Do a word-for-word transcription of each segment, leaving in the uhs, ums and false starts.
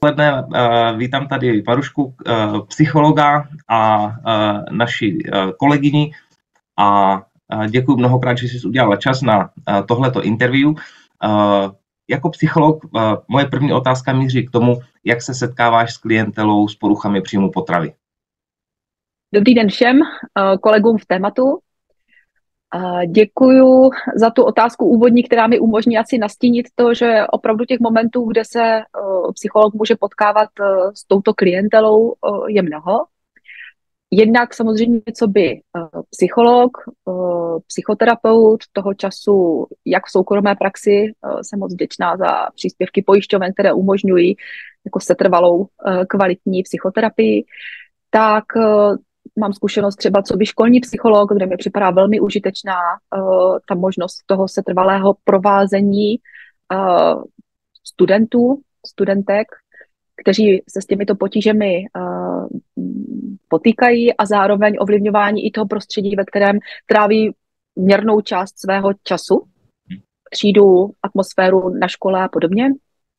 odpoledne. Vítám tady Marušku, psychologa a naši kolegyni a děkuji mnohokrát, že jsi udělala čas na tohleto interview. Jako psycholog moje první otázka míří k tomu, jak se setkáváš s klientelou s poruchami příjmu potravy. Dobrý den všem kolegům v tématu. Děkuju za tu otázku úvodní, která mi umožní asi nastínit to, že opravdu těch momentů, kde se psycholog může potkávat s touto klientelou, je mnoho. Jednak samozřejmě co by psycholog, psychoterapeut, toho času, jak v soukromé praxi, jsem moc vděčná za příspěvky pojišťoven, které umožňují jako setrvalou kvalitní psychoterapii, tak mám zkušenost třeba co by školní psycholog, kde mi připadá velmi užitečná uh, ta možnost toho setrvalého provázení uh, studentů, studentek, kteří se s těmito potížemi uh, potýkají a zároveň ovlivňování i toho prostředí, ve kterém tráví měrnou část svého času, třídu, atmosféru na škole a podobně.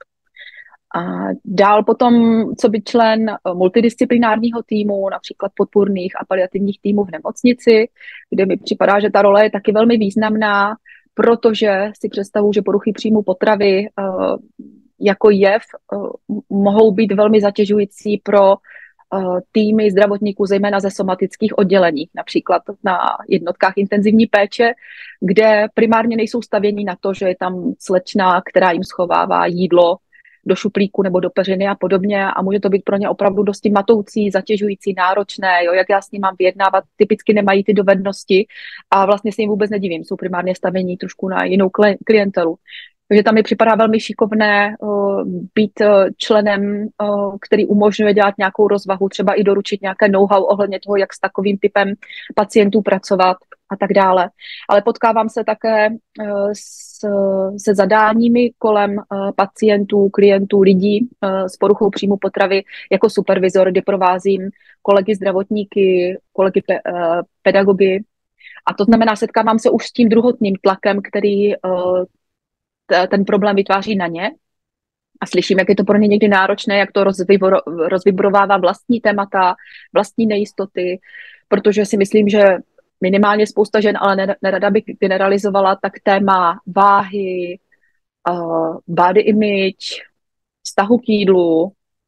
A dál potom, co by člen multidisciplinárního týmu, například podpůrných a paliativních týmů v nemocnici, kde mi připadá, že ta role je taky velmi významná, protože si představuji, že poruchy příjmu potravy uh, jako jev uh, mohou být velmi zatěžující pro uh, týmy zdravotníků, zejména ze somatických oddělení, například na jednotkách intenzivní péče, kde primárně nejsou stavění na to, že je tam slečna, která jim schovává jídlo do šuplíku nebo do peřiny a podobně a může to být pro ně opravdu dosti matoucí, zatěžující, náročné, jo, jak já s ním mám vyjednávat, typicky nemají ty dovednosti a vlastně se jim vůbec nedivím, jsou primárně stavění trošku na jinou klientelu. Takže tam mi připadá velmi šikovné uh, být uh, členem, uh, který umožňuje dělat nějakou rozvahu, třeba i doručit nějaké know-how ohledně toho, jak s takovým typem pacientů pracovat a tak dále. Ale potkávám se také uh, s, se zadáními kolem uh, pacientů, klientů, lidí uh, s poruchou příjmu potravy jako supervizor, kdy provázím kolegy zdravotníky, kolegy pe, uh, pedagogy. A to znamená, setkávám se už s tím druhotným tlakem, který uh, ten problém vytváří na ně a slyším, jak je to pro ně někdy náročné, jak to rozvibro, rozvibrovává vlastní témata, vlastní nejistoty, protože si myslím, že minimálně spousta žen, ale nerada bych generalizovala, tak téma váhy, uh, body image, vztahu k jídlu,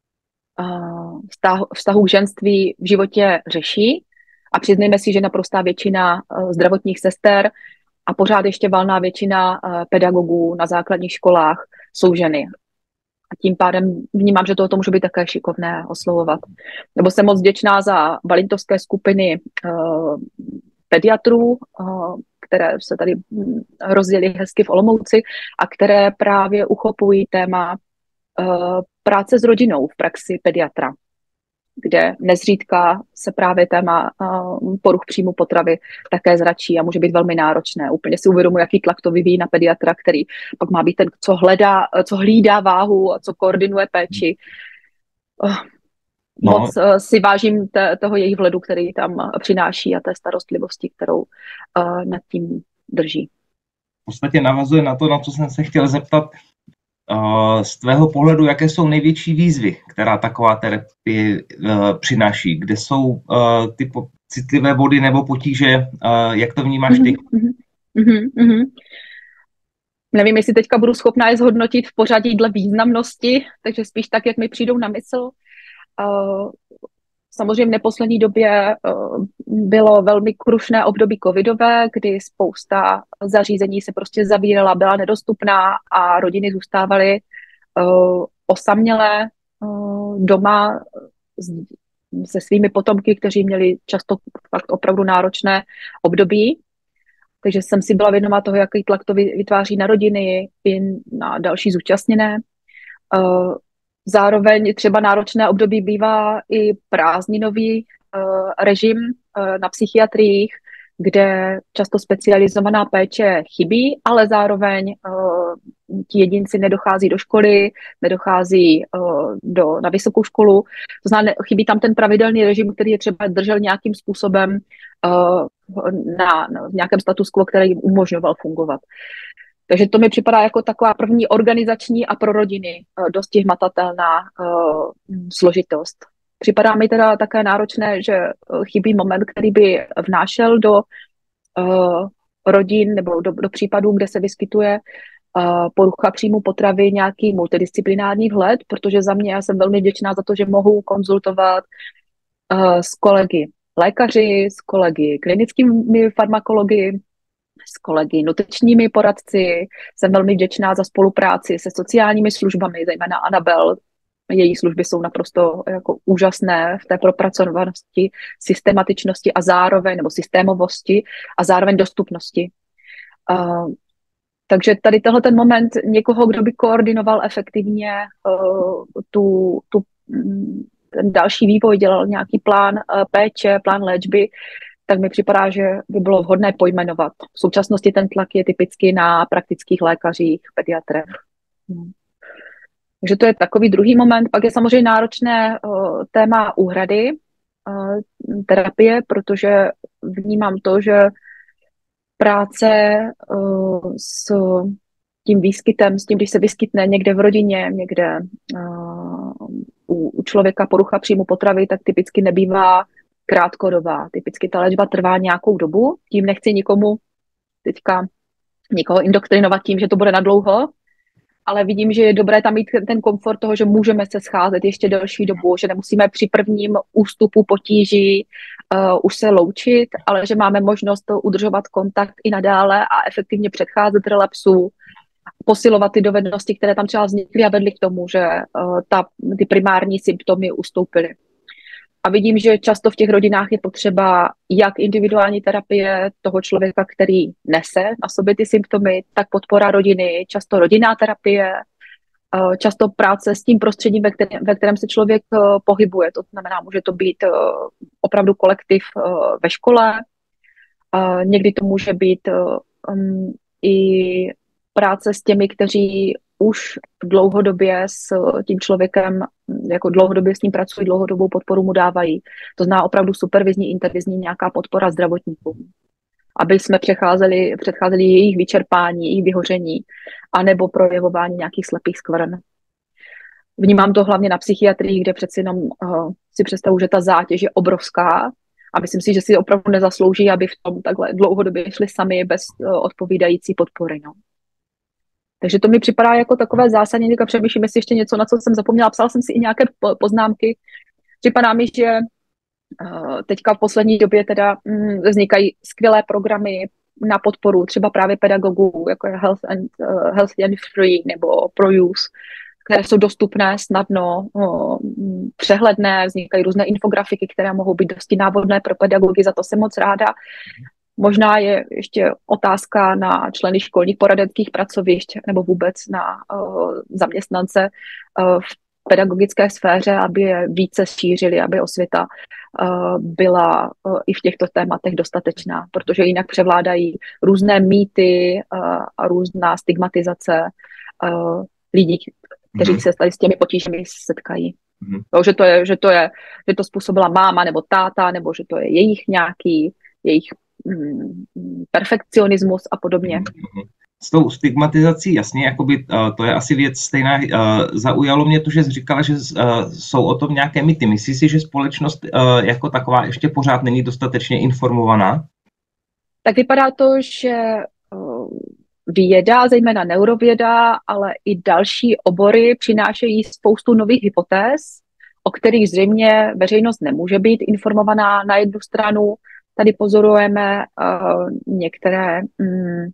uh, vztahu, vztahu k ženství v životě řeší a přiznejme si, že naprostá většina uh, zdravotních sester a pořád ještě valná většina pedagogů na základních školách jsou ženy. A tím pádem vnímám, že tohoto může být také šikovné oslovovat. Nebo jsem moc vděčná za valintovské skupiny uh, pediatrů, uh, které se tady rozdělí hezky v Olomouci a které právě uchopují téma uh, práce s rodinou v praxi pediatra, kde nezřídka se právě téma uh, poruch příjmu potravy také zračí a může být velmi náročné. Úplně si uvědomuji, jaký tlak to vyvíjí na pediatra, který pak má být ten, co hledá, co hlídá váhu a co koordinuje péči. Uh, no. Moc uh, si vážím te, toho jejich vhledu, který tam přináší a té starostlivosti, kterou uh, nad tím drží. V podstatě navazuje na to, na co jsem se chtěl zeptat. Z tvého pohledu, jaké jsou největší výzvy, která taková terapie uh, přináší? Kde jsou uh, ty po- citlivé body nebo potíže? Uh, jak to vnímáš ty? Mm-hmm, mm-hmm. Nevím, jestli teďka budu schopná je zhodnotit v pořadí dle významnosti, takže spíš tak, jak mi přijdou na mysl. Uh, samozřejmě v neposlední době uh, bylo velmi krušné období covidové, kdy spousta zařízení se prostě zavírala, byla nedostupná a rodiny zůstávaly uh, osamělé uh, doma s, se svými potomky, kteří měli často fakt opravdu náročné období. Takže jsem si byla vědomá toho, jaký tlak to vytváří na rodiny i na další zúčastněné. Uh, Zároveň třeba náročné období bývá i prázdninový uh, režim uh, na psychiatriích, kde často specializovaná péče chybí, ale zároveň uh, ti jedinci nedochází do školy, nedochází uh, do, na vysokou školu. To znamená, chybí tam ten pravidelný režim, který je třeba držel nějakým způsobem uh, na, na, v nějakém status quo, který jim umožňoval fungovat. Takže to mi připadá jako taková první organizační a pro rodiny dosti hmatatelná složitost. Připadá mi teda také náročné, že chybí moment, který by vnášel do rodin nebo do, do případů, kde se vyskytuje porucha příjmu potravy nějaký multidisciplinární vhled, protože za mě já jsem velmi vděčná za to, že mohu konzultovat s kolegy lékaři, s kolegy klinickými farmakology, s kolegy nutričními poradci. Jsem velmi vděčná za spolupráci se sociálními službami, zejména Anabel. Její služby jsou naprosto jako úžasné v té propracovanosti, systematičnosti a zároveň, nebo systémovosti a zároveň dostupnosti. Uh, takže tady tenhle ten moment někoho, kdo by koordinoval efektivně uh, tu, tu, ten další vývoj, dělal nějaký plán uh, péče, plán léčby, tak mi připadá, že by bylo vhodné pojmenovat. V současnosti ten tlak je typicky na praktických lékařích, pediatrech. Hmm. Takže to je takový druhý moment. Pak je samozřejmě náročné uh, téma úhrady uh, terapie, protože vnímám to, že práce uh, s tím výskytem, s tím, když se vyskytne někde v rodině, někde uh, u, u člověka porucha příjmu potravy, tak typicky nebývá krátkodobá. Typicky ta léčba trvá nějakou dobu. Tím nechci nikomu teďka nikoho indoktrinovat tím, že to bude nadlouho, ale vidím, že je dobré tam mít ten komfort toho, že můžeme se scházet ještě delší dobu, že nemusíme při prvním ústupu potíží uh, už se loučit, ale že máme možnost udržovat kontakt i nadále a efektivně předcházet relapsu, posilovat ty dovednosti, které tam třeba vznikly a vedly k tomu, že uh, ta, ty primární symptomy ustoupily. A vidím, že často v těch rodinách je potřeba jak individuální terapie toho člověka, který nese na sobě ty symptomy, tak podpora rodiny, často rodinná terapie, často práce s tím prostředím, ve kterém, ve kterém se člověk pohybuje. To znamená, může to být opravdu kolektiv ve škole, někdy to může být um, i práce s těmi, kteří už dlouhodobě s tím člověkem, jako dlouhodobě s ním pracují, dlouhodobou podporu mu dávají. To znamená opravdu supervizní, intervizní nějaká podpora zdravotníkům, aby jsme přecházeli, předcházeli jejich vyčerpání, jejich vyhoření, anebo projevování nějakých slepých skvrn. Vnímám to hlavně na psychiatrii, kde přeci jenom uh, si představuji, že ta zátěž je obrovská a myslím si, že si opravdu nezaslouží, aby v tom takhle dlouhodobě šli sami bez uh, odpovídající podpory. No. Takže to mi připadá jako takové zásadní, teďka přemýšlím, jestli ještě něco, na co jsem zapomněla. Psala jsem si i nějaké poznámky. Připadá mi, že teďka v poslední době teda vznikají skvělé programy na podporu třeba právě pedagogů, jako je Health and, uh, Health and Free nebo Pro Use, které jsou dostupné snadno, uh, přehledné, vznikají různé infografiky, které mohou být dosti návodné pro pedagogy, za to jsem moc ráda. Možná je ještě otázka na členy školních poradenských pracovišť nebo vůbec na uh, zaměstnance uh, v pedagogické sféře, aby je více šířili, aby osvěta uh, byla uh, i v těchto tématech dostatečná, protože jinak převládají různé mýty uh, a různá stigmatizace uh, lidí, kteří se tady s těmi potížemi setkají. Mm-hmm. To, že, to je, že, to je, že to způsobila máma nebo táta, nebo že to je jejich nějaký, jejich perfekcionismus a podobně. S tou stigmatizací, jasně, jakoby, uh, to je asi věc stejná. Uh, zaujalo mě to, že jsi říkala, že uh, jsou o tom nějaké mýty. Myslíš si, že společnost uh, jako taková ještě pořád není dostatečně informovaná? Tak vypadá to, že uh, věda, zejména neurověda, ale i další obory přinášejí spoustu nových hypotéz, o kterých zřejmě veřejnost nemůže být informovaná. Na jednu stranu tady pozorujeme uh, některé um,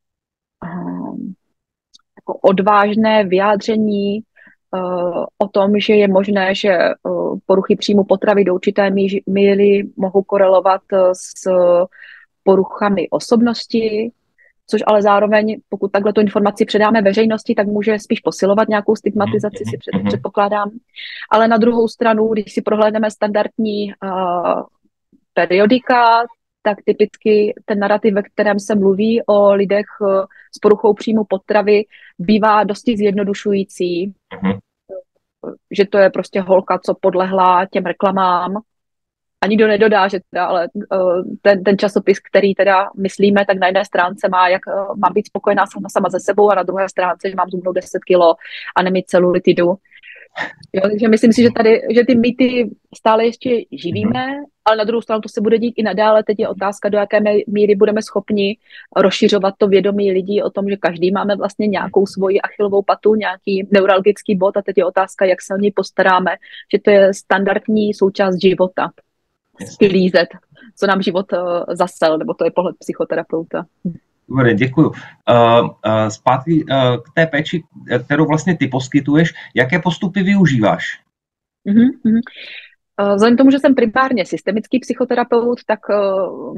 um, jako odvážné vyjádření uh, o tom, že je možné, že uh, poruchy příjmu potravy do určité míry mohou korelovat s poruchami osobnosti, což ale zároveň, pokud takhle tu informaci předáme veřejnosti, tak může spíš posilovat nějakou stigmatizaci, si před, předpokládám. Ale na druhou stranu, když si prohlédneme standardní uh, periodika, tak typicky ten narrativ, ve kterém se mluví o lidech s poruchou příjmu potravy, bývá dosti zjednodušující. Mm-hmm. Že to je prostě holka, co podlehla těm reklamám, A nikdo nedodá, že teda, ale uh, ten, ten časopis, který teda myslíme, tak na jedné stránce má, jak uh, mám být spokojená sama, sama ze sebou a na druhé stránce, že mám zhubnout deset kilo a nemít celulitidu. Jo, takže myslím si, že tady, že ty mýty stále ještě živíme, ale na druhou stranu to se bude dít i nadále. Teď je otázka, do jaké míry budeme schopni rozšiřovat to vědomí lidí o tom, že každý máme vlastně nějakou svoji achilovou patu, nějaký neuralgický bod a teď je otázka, jak se o něj postaráme, že to je standardní součást života. Sklízet, co nám život uh, zasel, nebo to je pohled psychoterapeuta. Dobre, děkuju. Uh, uh, zpátky uh, k té péči, kterou vlastně ty poskytuješ, jaké postupy využíváš? Uh-huh, uh-huh. Uh, vzhledem k tomu, že jsem primárně systemický psychoterapeut, tak uh,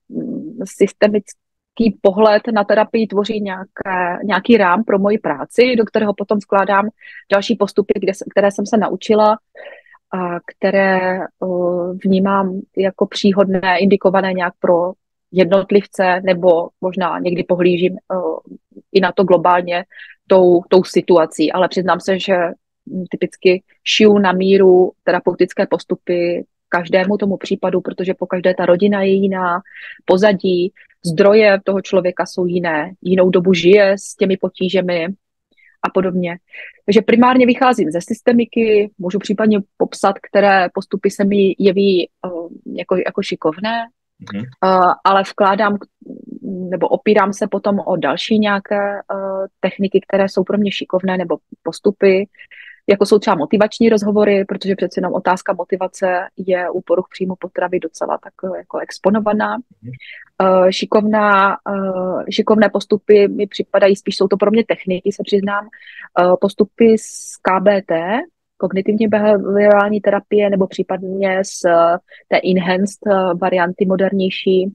systemický pohled na terapii tvoří nějaké, nějaký rám pro moji práci, do kterého potom vkládám další postupy, kde, které jsem se naučila, a které uh, vnímám jako příhodné, indikované nějak pro jednotlivce, nebo možná někdy pohlížím uh, i na to globálně tou, tou situací, ale přiznám se, že typicky šiju na míru terapeutické postupy každému tomu případu, protože po každé ta rodina je jiná, pozadí, zdroje toho člověka jsou jiné, jinou dobu žije s těmi potížemi a podobně. Takže primárně vycházím ze systemiky, můžu případně popsat, které postupy se mi jeví uh, jako, jako šikovné, mm-hmm. uh, ale vkládám nebo opírám se potom o další nějaké uh, techniky, které jsou pro mě šikovné, nebo postupy, jako jsou třeba motivační rozhovory, protože přeci jenom otázka motivace je u poruch příjmu potravy docela tak jako exponovaná. Uh, šikovná, uh, šikovné postupy mi připadají, spíš jsou to pro mě techniky, se přiznám, uh, postupy z K B T, kognitivně behaviorální terapie, nebo případně z uh, té enhanced uh, varianty modernější.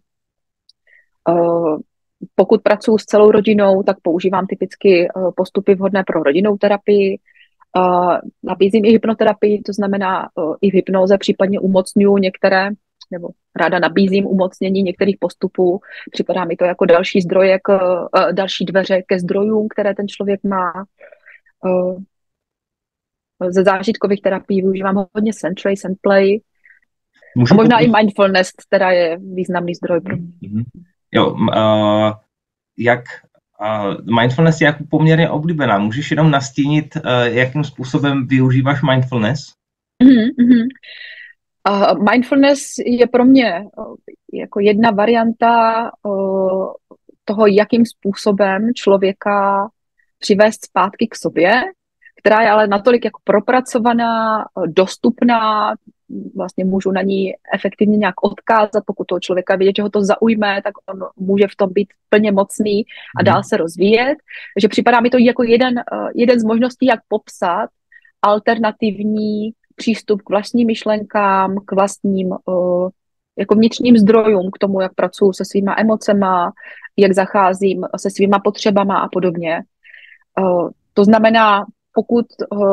Uh, pokud pracuji s celou rodinou, tak používám typicky uh, postupy vhodné pro rodinnou terapii. Uh, nabízím i hypnoterapii, to znamená uh, i v hypnoze případně umocňuji některé, nebo ráda nabízím umocnění některých postupů. Připadá mi to jako další zdroje, k, uh, další dveře ke zdrojům, které ten člověk má. Uh, ze zážitkových terapií využívám hodně Sentrace, Sandplay. A možná i mindfulness, která je významný zdroj pro mě. Jo, uh, jak uh, mindfulness je jako poměrně oblíbená. Můžeš jenom nastínit, uh, jakým způsobem využíváš mindfulness? Mm-hmm. Uh, mindfulness je pro mě uh, jako jedna varianta uh, toho, jakým způsobem člověka přivést zpátky k sobě, která je ale natolik jako propracovaná, dostupná, vlastně můžu na ní efektivně nějak odkázat, pokud toho člověka vidět, že ho to zaujme, tak on může v tom být plně mocný a dál se rozvíjet. Takže připadá mi to jako jeden, jeden z možností, jak popsat alternativní přístup k vlastním myšlenkám, k vlastním jako vnitřním zdrojům, k tomu, jak pracuji se svýma emocema, jak zacházím se svýma potřebama a podobně. To znamená, pokud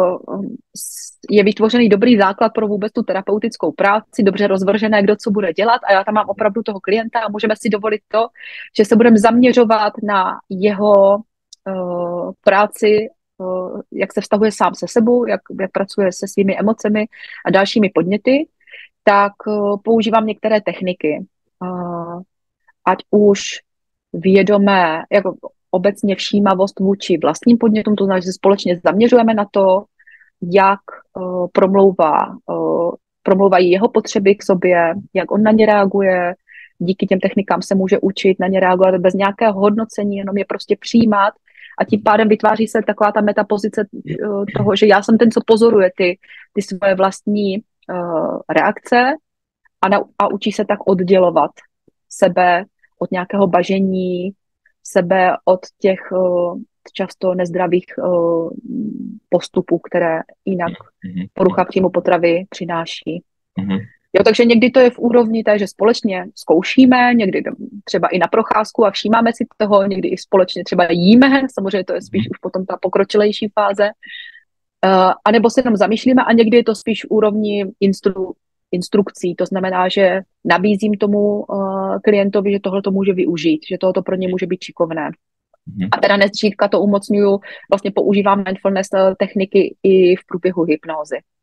je vytvořený dobrý základ pro vůbec tu terapeutickou práci, dobře rozvržené, kdo co bude dělat, a já tam mám opravdu toho klienta a můžeme si dovolit to, že se budeme zaměřovat na jeho uh, práci, uh, jak se vztahuje sám se sebou, jak, jak pracuje se svými emocemi a dalšími podněty, tak uh, používám některé techniky. Uh, ať už vědomé, jako obecně všímavost vůči vlastním podnětům, to znamená, že se společně zaměřujeme na to, jak uh, promlouvá, uh, promlouvají jeho potřeby k sobě, jak on na ně reaguje. Díky těm technikám se může učit na ně reagovat bez nějakého hodnocení, jenom je prostě přijímat a tím pádem vytváří se taková ta metapozice uh, toho, že já jsem ten, co pozoruje ty, ty svoje vlastní uh, reakce a, na, a učí se tak oddělovat sebe od nějakého bažení, sebe od těch uh, často nezdravých uh, postupů, které jinak porucha příjmu potravy přináší. Mm-hmm. Jo, takže někdy to je v úrovni té, že společně zkoušíme, někdy třeba i na procházku a všímáme si toho, někdy i společně třeba jíme, samozřejmě to je spíš mm-hmm. už potom ta pokročilejší fáze, uh, anebo se jenom zamýšlíme a někdy je to spíš v úrovni instru, instrukcí, to znamená, že nabízím tomu uh, klientovi, že tohle to může využít, že tohle pro ně může být šikovné. Mm-hmm. A teda nezřídka to umocňuju, vlastně používám mindfulness techniky i v průběhu hypnózy.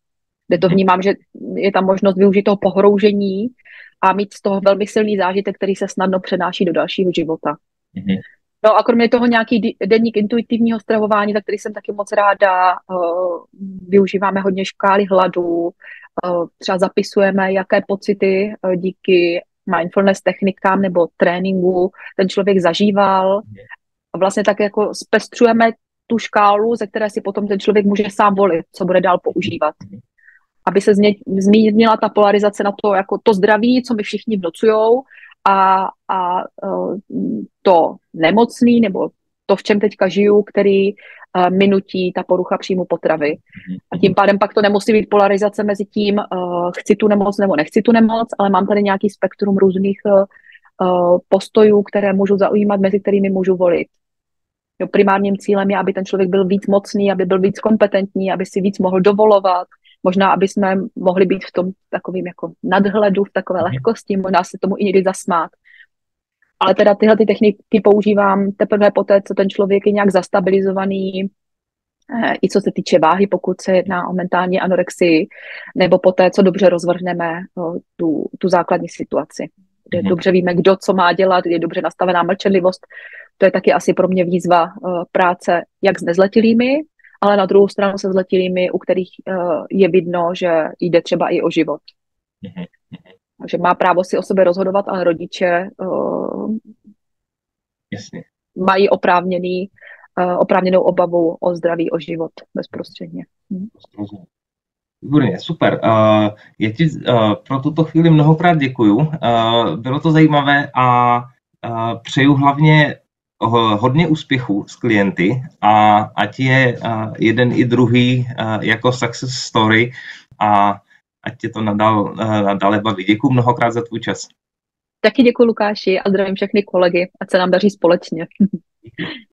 kde to vnímám, že je tam možnost využít toho pohroužení a mít z toho velmi silný zážitek, který se snadno přenáší do dalšího života. Mm-hmm. No a kromě toho nějaký deník intuitivního stravování, za který jsem taky moc ráda, využíváme hodně škály hladu, třeba zapisujeme, jaké pocity díky mindfulness technikám nebo tréninku ten člověk zažíval. A vlastně tak jako zpestřujeme tu škálu, ze které si potom ten člověk může sám volit, co bude dál používat. Aby se zmínila ta polarizace na to, jako to zdraví, co mi všichni vnucujou, a, a to nemocný, nebo to, v čem teďka žiju, který uh, mi nutí ta porucha příjmu potravy. A tím pádem pak to nemusí být polarizace mezi tím, uh, chci tu nemoc nebo nechci tu nemoc, ale mám tady nějaký spektrum různých uh, uh, postojů, které můžu zaujímat, mezi kterými můžu volit. Jo, primárním cílem je, aby ten člověk byl víc mocný, aby byl víc kompetentní, aby si víc mohl dovolovat, možná, aby jsme mohli být v tom takovým jako nadhledu, v takové lehkosti, možná se tomu i někdy zasmát. Ale teda tyhle ty techniky používám teprve poté, co ten člověk je nějak zastabilizovaný, i co se týče váhy, pokud se jedná o mentální anorexii, nebo poté, co dobře rozvrhneme tu, tu základní situaci, kde mm. dobře víme, kdo co má dělat, kde je dobře nastavená mlčenlivost. To je taky asi pro mě výzva práce jak s nezletilými, ale na druhou stranu se zletilými, u kterých je vidno, že jde třeba i o život. Mm. Takže má právo si o sobě rozhodovat, ale rodiče uh, Jasně. mají oprávněný, uh, oprávněnou obavu o zdraví, o život bezprostředně. Hm. Výborně, super. Uh, já ti uh, pro tuto chvíli mnohokrát děkuju. Uh, bylo to zajímavé a uh, přeju hlavně uh, hodně úspěchů s klienty a ať je uh, jeden i druhý uh, jako success story a ať tě to nadal, nadále baví. Děkuji mnohokrát za tvůj čas. Taky děkuji, Lukáši, a zdravím všechny kolegy, ať se nám daří společně.